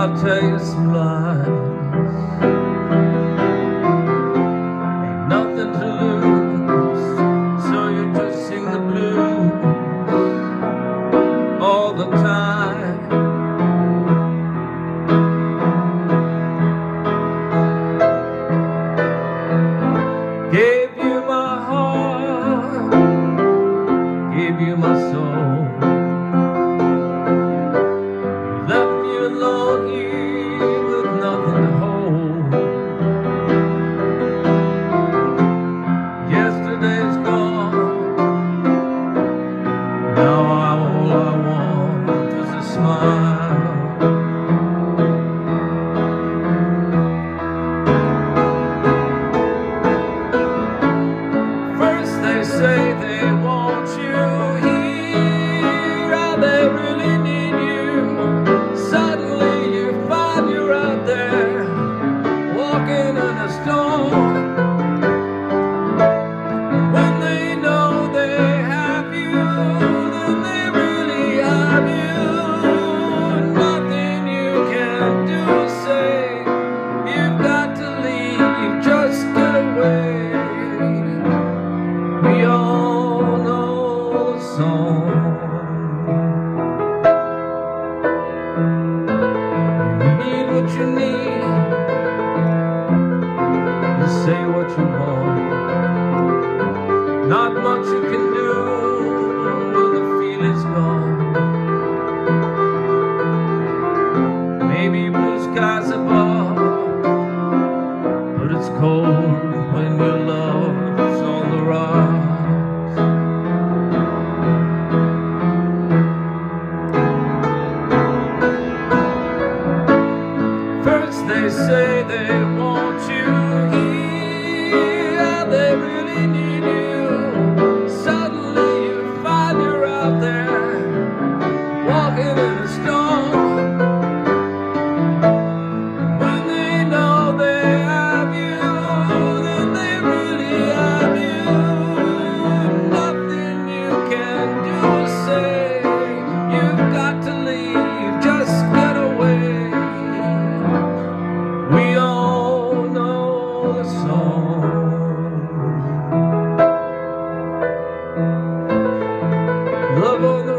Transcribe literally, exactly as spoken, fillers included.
I'll tell you some lies. Ain't nothing to lose, so you just sing the blues all the time. Gave you my heart, gave you my soul. You left me alone here with nothing to hold. Yesterday's gone, now all I want is a smile. They say they want you here, how they really need you. Suddenly you find you're out there, walking in a storm. When they know they have you, then they really have you. Nothing you can do or say, you've got to leave, just get away. We all know the song. You need what you need, you say what you want. Not much you can do when the feeling's gone. Maybe blue skies above, but it's cold when your love's on the rocks. They say they want you here, how they really need you. Suddenly you find you're out there, walking in a storm. When they know they have you, then they really have you. Nothing you can do or say, you've got to leave, just get away. We all know the song. Love on the